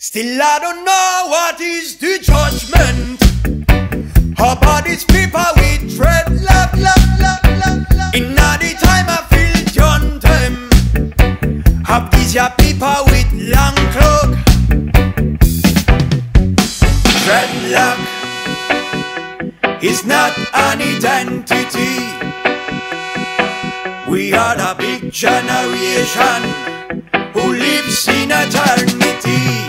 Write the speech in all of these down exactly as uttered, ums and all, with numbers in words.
Still I don't know what is the judgment about these people with dreadlock, lock, lock, lock, lock. In all the time I feel done them. Have these ya people with long cloak. Dreadlock is not an identity. We are the big generation who lives in eternity.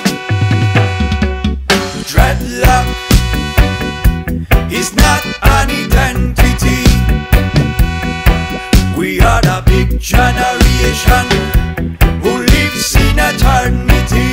Dreadlock is not an identity. We are the big generation who lives in eternity.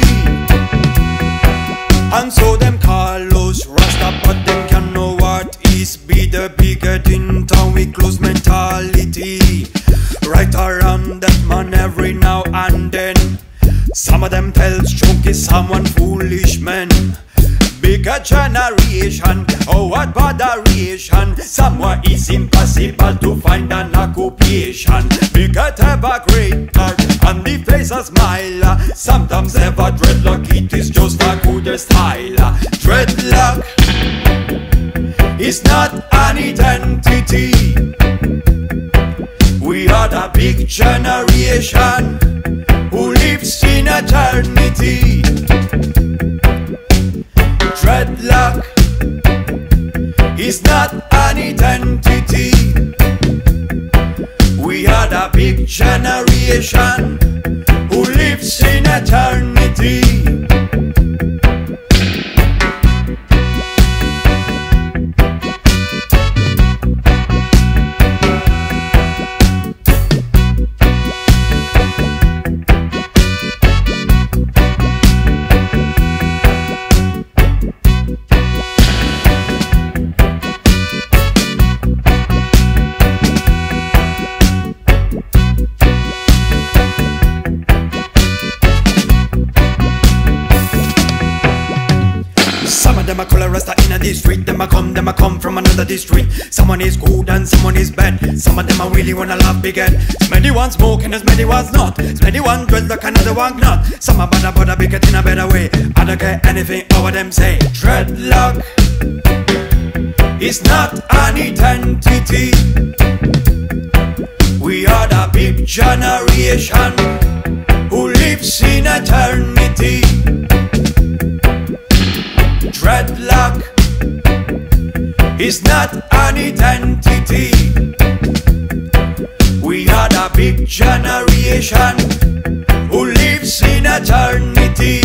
And so them call us Rasta, but them can know what is be the Bighead in town with close mentality. Right around that man every now and then. Some of them tells junkies, someone foolish men. Bigger generation, oh what boderation. Somewhere it's impossible to find an occupation. Bighead have a great heart and the face a smile. Sometimes ever dreadlock, it is just a good style. Dreadlock is not an identity. We are the big generation who lives in eternity. Dreadlock is not an identity. We are the big generation who lives in eternity. Them a call Rasta in a district. Them a come, them a come from another district. Someone is good and someone is bad. Some of them a really wanna love Bighead. Smelly one smoking and smelly one's not. Smelly one dreadlock, another one not. Some a bother bother Bighead in a better way. I don't care anything over them say. Dreadlock is not an identity. We are the big generation who lives in eternity. Dreadlock is not an identity. We are the big generation who lives in eternity.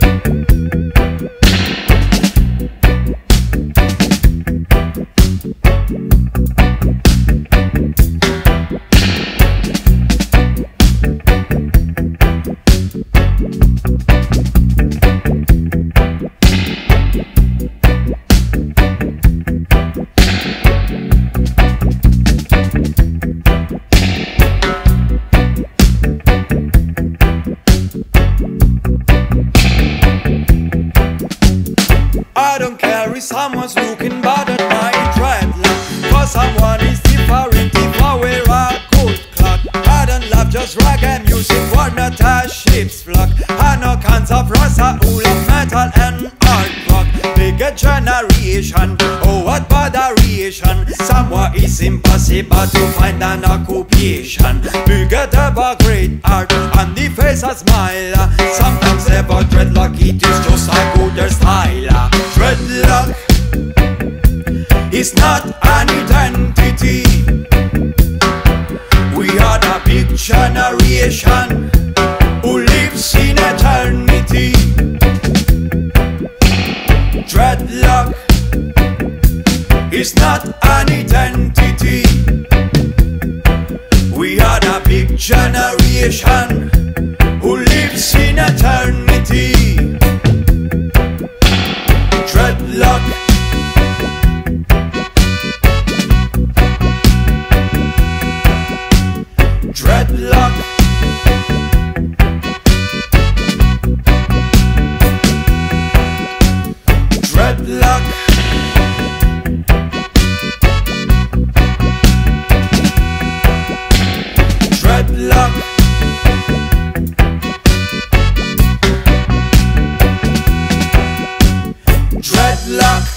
I don't care if someone's looking bad at my dreadlock, cause someone is different if I wear a good clock. I don't love just reggae music, what not a ship's flock. I know kinds of Rasta who love metal and hard rock. Bigger generation, oh what boderation. Somewhere it's impossible to find an occupation. Bigger have a great art and the face a smile. Sometimes ever dreadlock, it is just a good style. Dreadlock is not an identity. We are the big generation who lives in eternity. Dreadlock is not an identity. We are the big generation who lives in eternity. Dreadlock Dreadlock Dreadlock Dreadlock dreadlock.